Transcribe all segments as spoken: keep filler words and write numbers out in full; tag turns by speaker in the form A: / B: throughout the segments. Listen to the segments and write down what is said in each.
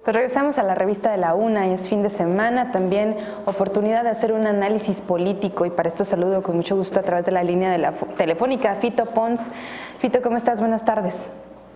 A: Pues regresamos a la revista de la UNA y es fin de semana, también oportunidad de hacer un análisis político y para esto saludo con mucho gusto a través de la línea de la telefónica Fito Pons. Fito, ¿cómo estás? Buenas tardes.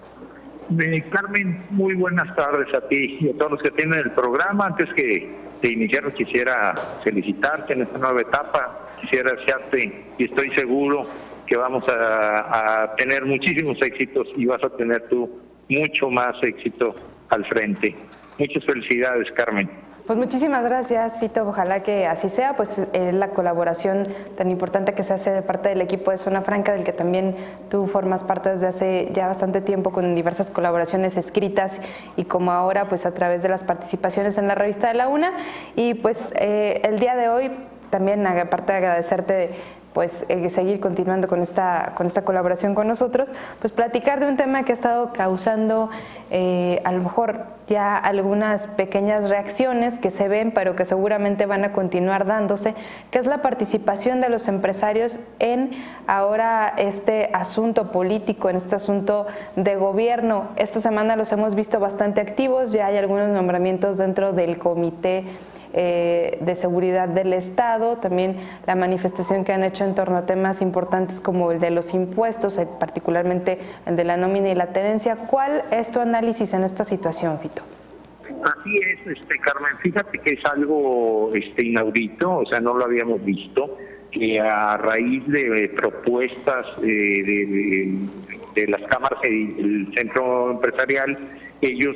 B: Eh, Carmen, muy buenas tardes a ti y a todos los que tienen el programa. Antes que de iniciar quisiera felicitarte en esta nueva etapa, quisiera desearte y estoy seguro que vamos a, a tener muchísimos éxitos y vas a tener tú mucho más éxito al frente. Muchas felicidades, Carmen.
A: Pues muchísimas gracias, Fito. Ojalá que así sea, pues eh, la colaboración tan importante que se hace de parte del equipo de Zona Franca, del que también tú formas parte desde hace ya bastante tiempo con diversas colaboraciones escritas y como ahora pues a través de las participaciones en la revista de la UNA. Y pues eh, el día de hoy también, aparte de agradecerte pues eh, seguir continuando con esta, con esta colaboración con nosotros, pues platicar de un tema que ha estado causando eh, a lo mejor ya algunas pequeñas reacciones que se ven, pero que seguramente van a continuar dándose, que es la participación de los empresarios en ahora este asunto político, en este asunto de gobierno. Esta semana los hemos visto bastante activos, ya hay algunos nombramientos dentro del comité Eh, de seguridad del Estado, también la manifestación que han hecho en torno a temas importantes como el de los impuestos, eh, particularmente el de la nómina y la tenencia. ¿Cuál es tu análisis en esta situación, Fito?
B: Así es, este, Carmen, fíjate que es algo este, inaudito, o sea, no lo habíamos visto, que a raíz de propuestas eh, de, de, de las cámaras y el centro empresarial, ellos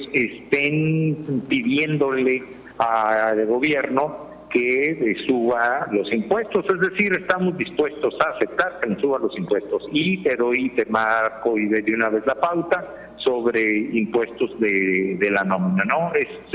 B: estén pidiéndole al gobierno que eh, suba los impuestos, es decir, estamos dispuestos a aceptar que nos suban los impuestos y te doy, te marco y de una vez la pauta sobre impuestos de, de la nómina, ¿no?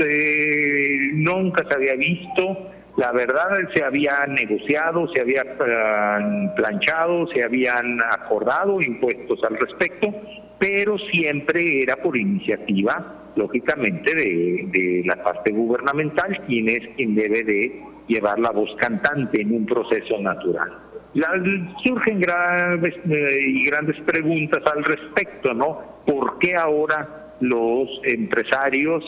B: Este, nunca se había visto, la verdad se había negociado, se había uh, planchado, se habían acordado impuestos al respecto, pero siempre era por iniciativa, lógicamente, de, de la parte gubernamental, quien es quien debe de llevar la voz cantante en un proceso natural. La, surgen graves eh, y grandes preguntas al respecto, ¿no? ¿Por qué ahora los empresarios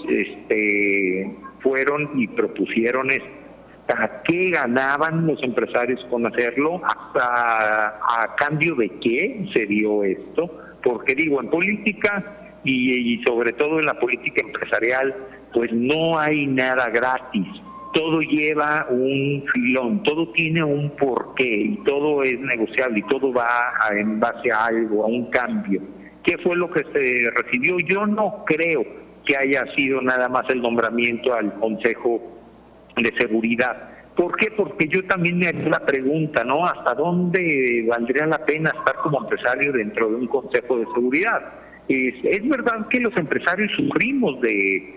B: este, fueron y propusieron esto? ¿A qué ganaban los empresarios con hacerlo? ¿A, a cambio de qué se dio esto? Porque digo, en política y, y sobre todo en la política empresarial, pues no hay nada gratis. Todo lleva un filón, todo tiene un porqué y todo es negociable y todo va a, en base a algo, a un cambio. ¿Qué fue lo que se recibió? Yo no creo que haya sido nada más el nombramiento al Consejo de Seguridad. ¿Por qué? Porque yo también me haría la pregunta, ¿no? ¿Hasta dónde valdría la pena estar como empresario dentro de un Consejo de Seguridad? Es, es verdad que los empresarios sufrimos de,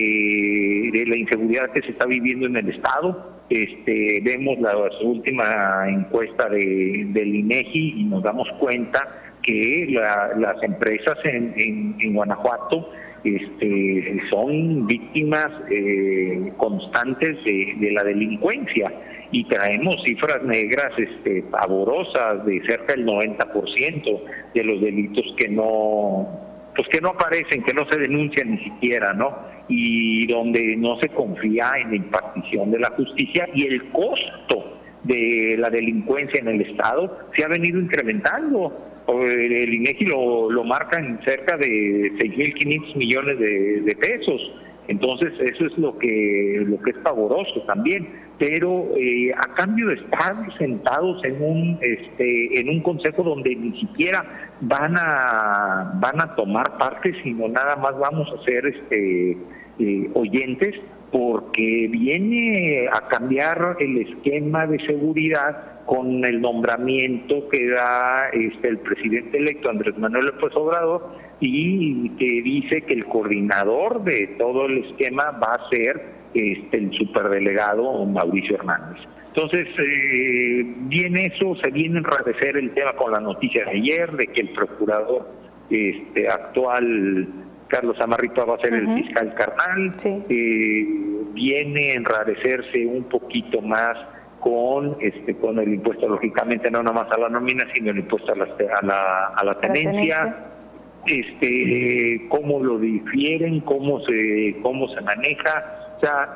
B: de, de la inseguridad que se está viviendo en el Estado. Este, vemos la última encuesta de, del INEGI y nos damos cuenta que la, las empresas en, en, en Guanajuato este, son víctimas eh, constantes de, de la delincuencia y traemos cifras negras este, pavorosas de cerca del noventa por ciento de los delitos que no pues que no aparecen, que no se denuncian ni siquiera, ¿no? Y donde no se confía en la impartición de la justicia y el costo de la delincuencia en el Estado se ha venido incrementando. El, el INEGI lo, lo marca en cerca de seis mil quinientos millones de, de pesos. Entonces eso es lo que lo que es pavoroso también, pero eh, a cambio de estar sentados en un este en un consejo donde ni siquiera van a van a tomar parte, sino nada más vamos a ser este eh, oyentes, porque viene a cambiar el esquema de seguridad con el nombramiento que da este el presidente electo Andrés Manuel López Obrador y que dice que el coordinador de todo el esquema va a ser este el superdelegado Mauricio Hernández. Entonces, eh, viene eso, se viene a enrarecer el tema con la noticia de ayer de que el procurador este actual Carlos Amarripa va a ser uh-huh. el fiscal carnal. Sí. Eh, viene a enrarecerse un poquito más con este con el impuesto, lógicamente no nada más a la nómina, sino el impuesto a la a la, a la tenencia. este, cómo lo difieren, cómo se, cómo se maneja. O sea,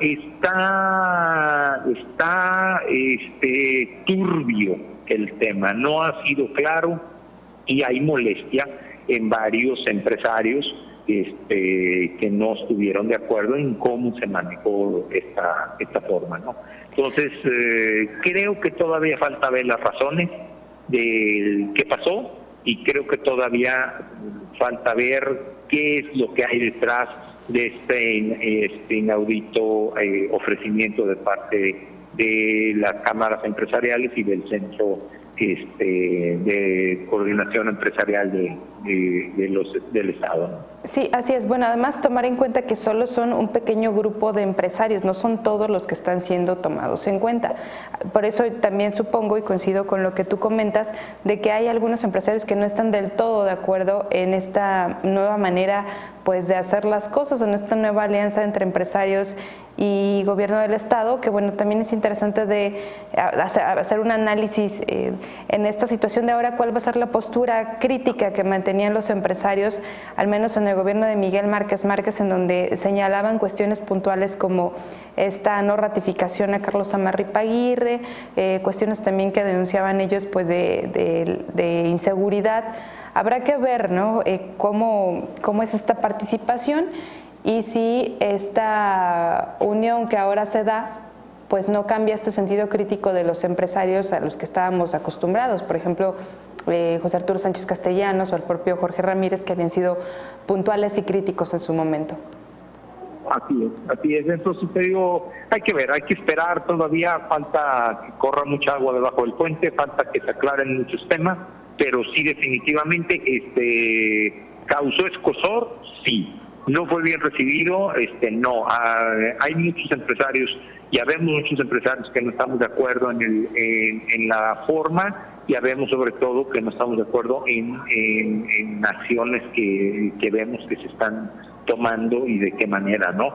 B: está, está este, turbio el tema, no ha sido claro y hay molestia en varios empresarios este, que no estuvieron de acuerdo en cómo se manejó esta, esta forma, ¿no? Entonces, eh, creo que todavía falta ver las razones de qué pasó y creo que todavía falta ver qué es lo que hay detrás de este, este inaudito eh, ofrecimiento de parte de las cámaras empresariales y del Centro este, de Coordinación Empresarial de, de, de los, del Estado, ¿no?
A: Sí, así es. Bueno, además tomar en cuenta que solo son un pequeño grupo de empresarios, no son todos los que están siendo tomados en cuenta. Por eso también supongo, y coincido con lo que tú comentas, de que hay algunos empresarios que no están del todo de acuerdo en esta nueva manera pues de hacer las cosas, en esta nueva alianza entre empresarios y gobierno del Estado, que bueno, también es interesante de hacer un análisis eh, en esta situación de ahora, cuál va a ser la postura crítica que mantenían los empresarios, al menos en el gobierno de Miguel Márquez Márquez, en donde señalaban cuestiones puntuales como esta no ratificación a Carlos Amarripa Aguirre, eh, cuestiones también que denunciaban ellos pues de, de, de inseguridad. Habrá que ver, ¿no? eh, cómo, cómo es esta participación y si esta unión que ahora se da pues no cambia este sentido crítico de los empresarios a los que estábamos acostumbrados. Por ejemplo, eh, José Arturo Sánchez Castellanos o el propio Jorge Ramírez, que habían sido puntuales y críticos en su momento.
B: Así es, así es. Entonces te digo, hay que ver, hay que esperar, todavía falta que corra mucha agua debajo del puente, falta que se aclaren muchos temas, pero sí definitivamente este causó escozor, sí. No fue bien recibido, este no. Ah, hay muchos empresarios, ya vemos muchos empresarios que no estamos de acuerdo en, el, en, en la forma, ya vemos sobre todo que no estamos de acuerdo en, en, en acciones que, que vemos que se están tomando y de qué manera, ¿no?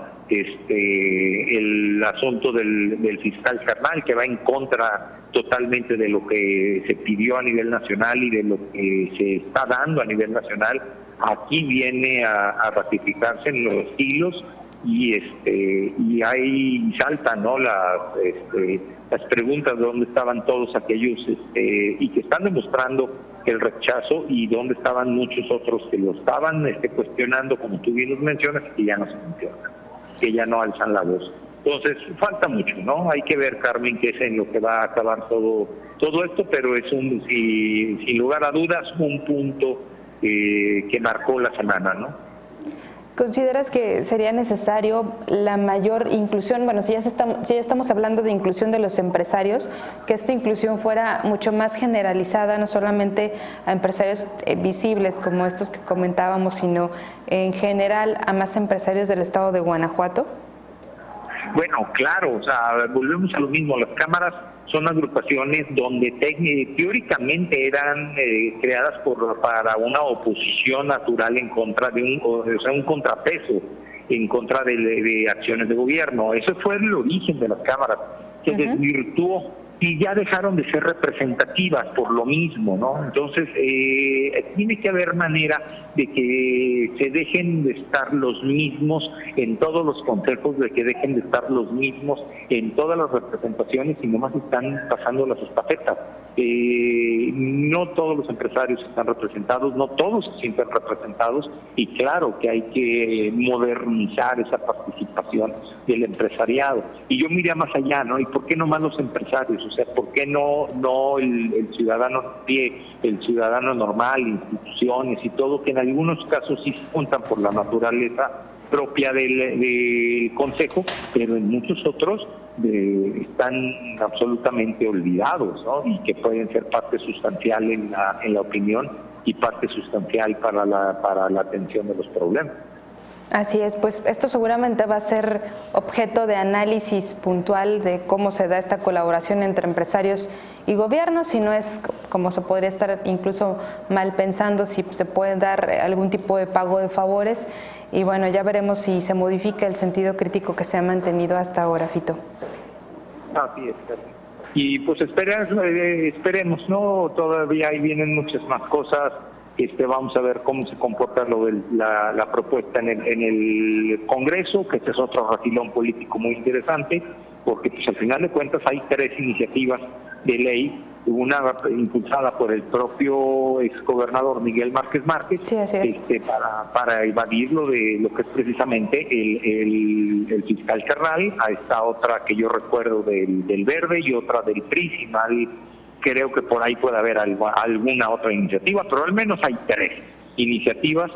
B: Este, el asunto del, del fiscal carnal, que va en contra totalmente de lo que se pidió a nivel nacional y de lo que se está dando a nivel nacional, aquí viene a, a ratificarse en los hilos y este y ahí saltan, ¿no? las este, las preguntas de dónde estaban todos aquellos este, y que están demostrando el rechazo y dónde estaban muchos otros que lo estaban este, cuestionando, como tú bien nos mencionas, que ya no se mencionan, que ya no alzan la voz. Entonces falta mucho, ¿no? Hay que ver, Carmen, qué es en lo que va a acabar todo todo esto, pero es un si, sin lugar a dudas un punto eh, que marcó la semana, ¿no?
A: ¿Consideras que sería necesario la mayor inclusión? Bueno, si ya, se está, si ya estamos hablando de inclusión de los empresarios, que esta inclusión fuera mucho más generalizada, no solamente a empresarios eh, visibles como estos que comentábamos, sino en general a más empresarios del estado de Guanajuato?
B: Bueno, claro, o sea, volvemos a lo mismo, las cámaras son agrupaciones donde teóricamente eran eh, creadas por para una oposición natural en contra de un, o sea, un contrapeso en contra de, de acciones de gobierno. Eso fue el origen de las cámaras, se uh-huh. desvirtuó y ya dejaron de ser representativas por lo mismo, ¿no? Entonces, eh, tiene que haber manera de que se dejen de estar los mismos en todos los consejos, de que dejen de estar los mismos en todas las representaciones y nomás están pasando las estafetas. Eh, no todos los empresarios están representados, no todos se sienten representados y claro que hay que modernizar esa participación del empresariado. Y yo miré más allá, ¿no? ¿Y por qué nomás los empresarios? O sea, ¿por qué no no el, el ciudadano pie, el ciudadano normal, instituciones y todo, que en algunos casos sí se juntan por la naturaleza propia del, del Consejo, pero en muchos otros de, están absolutamente olvidados, ¿no? Y que pueden ser parte sustancial en la, en la opinión y parte sustancial para la, para la atención de los problemas.
A: Así es, pues esto seguramente va a ser objeto de análisis puntual de cómo se da esta colaboración entre empresarios y gobiernos, si no es como se podría estar incluso mal pensando si se puede dar algún tipo de pago de favores y bueno, ya veremos si se modifica el sentido crítico que se ha mantenido hasta ahora, Fito.
B: Así es, y pues esperemos, esperemos, ¿no? Todavía ahí vienen muchas más cosas. Este, vamos a ver cómo se comporta lo de la, la propuesta en el, en el Congreso, que este es otro refilón político muy interesante, porque pues al final de cuentas hay tres iniciativas de ley, una impulsada por el propio exgobernador Miguel Márquez Márquez,
A: sí, así es.
B: este, para, para evadir lo de lo que es precisamente el, el, el fiscal Carnal, a esta otra que yo recuerdo del, del Verde y otra del P R I, si mal creo que por ahí puede haber algo, alguna otra iniciativa, pero al menos hay tres iniciativas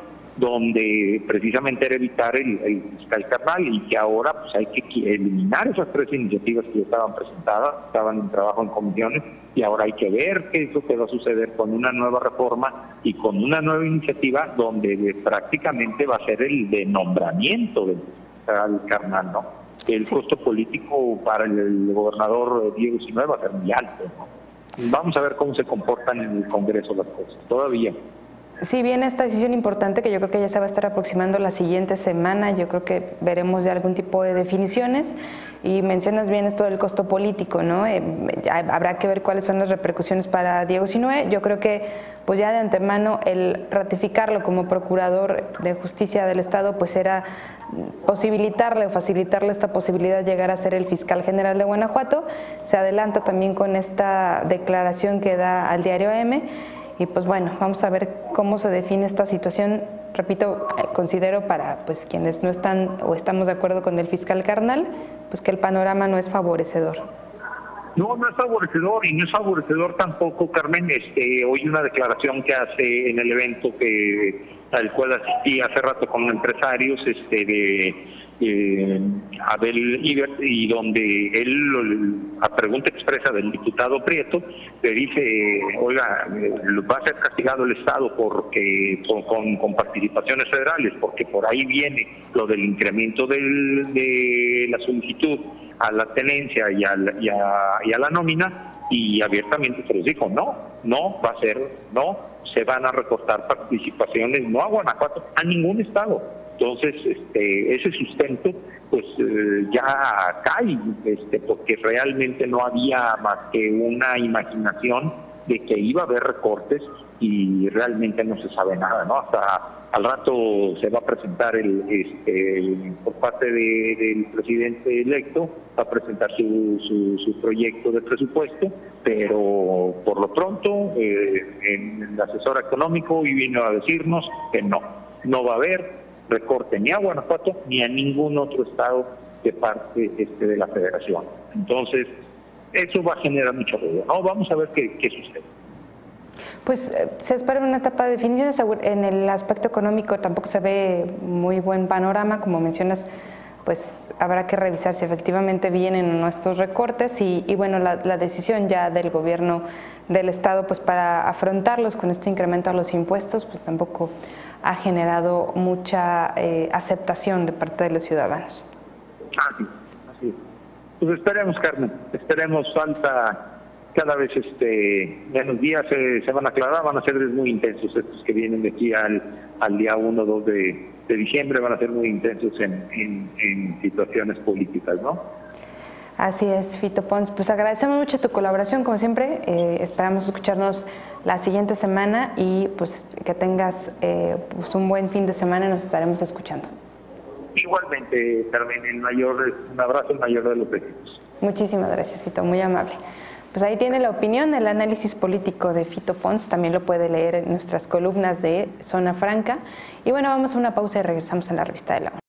B: donde precisamente era evitar el, el fiscal Carnal, y que ahora pues hay que eliminar esas tres iniciativas que ya estaban presentadas, estaban en trabajo en comisiones, y ahora hay que ver qué es lo que va a suceder con una nueva reforma y con una nueva iniciativa donde prácticamente va a ser el de nombramiento del fiscal Carnal, ¿no? El
A: sí.
B: costo político para el, el gobernador Diego Sinue va a ser muy alto, ¿no? Vamos a ver cómo se comportan en el Congreso las cosas, todavía.
A: Sí, viene esta decisión importante que yo creo que ya se va a estar aproximando la siguiente semana. Yo creo que veremos ya algún tipo de definiciones, y mencionas bien esto del costo político, ¿no? Eh, habrá que ver cuáles son las repercusiones para Diego Sinue. Yo creo que pues ya de antemano el ratificarlo como procurador de justicia del Estado pues era posibilitarle o facilitarle esta posibilidad de llegar a ser el fiscal general de Guanajuato. Se adelanta también con esta declaración que da al diario A M, y pues bueno, vamos a ver cómo se define esta situación. Repito, considero para pues quienes no están o estamos de acuerdo con el fiscal Carnal, pues que el panorama no es favorecedor.
B: No, no es favorecedor, y no es favorecedor tampoco, Carmen. Este, hoy una declaración que hace en el evento que al cual asistí hace rato con empresarios, este, de eh, Abel Ibert, y donde él, a pregunta expresa del diputado Prieto, le dice, oiga, va a ser castigado el Estado porque con, con, con participaciones federales, porque por ahí viene lo del incremento del, de la solicitud a la tenencia y a la, y a, y a la nómina, y abiertamente se les dijo, no, no va a ser, no, se van a recortar participaciones, no a Guanajuato, a ningún estado. Entonces, este, ese sustento, pues eh, ya cae, este, porque realmente no había más que una imaginación de que iba a haber recortes, y realmente no se sabe nada, ¿no? Hasta al rato se va a presentar el, este, el, por parte de, del presidente electo, va a presentar su, su, su proyecto de presupuesto, pero por lo pronto eh, en el asesor económico hoy vino a decirnos que no, no va a haber recorte ni a Guanajuato ni a ningún otro estado de parte este, de la federación. Entonces, eso va a generar mucho ruido, ¿no? Vamos a ver qué, qué sucede.
A: Pues se espera una etapa de definiciones. En el aspecto económico tampoco se ve muy buen panorama, como mencionas, pues habrá que revisar si efectivamente vienen nuestros recortes, y, y bueno, la, la decisión ya del gobierno del Estado pues para afrontarlos con este incremento a los impuestos, pues tampoco ha generado mucha eh, aceptación de parte de los ciudadanos.
B: Ah, sí, así es. Pues esperemos, Carmen, esperemos. Falta cada vez este menos días, se, se van a aclarar, van a ser muy intensos estos que vienen de aquí al, al día uno o dos de, de diciembre, van a ser muy intensos en, en, en situaciones políticas, ¿no?
A: Así es, Fito Pons. Pues agradecemos mucho tu colaboración, como siempre. Eh, esperamos escucharnos la siguiente semana, y pues que tengas eh, pues un buen fin de semana, y nos estaremos escuchando.
B: Igualmente, Carmen, el mayor, un abrazo, el mayor de los éxitos.
A: Muchísimas gracias, Fito, muy amable. Pues ahí tiene la opinión, el análisis político de Fito Pons. También lo puede leer en nuestras columnas de Zona Franca. Y bueno, vamos a una pausa y regresamos a la revista de la U N.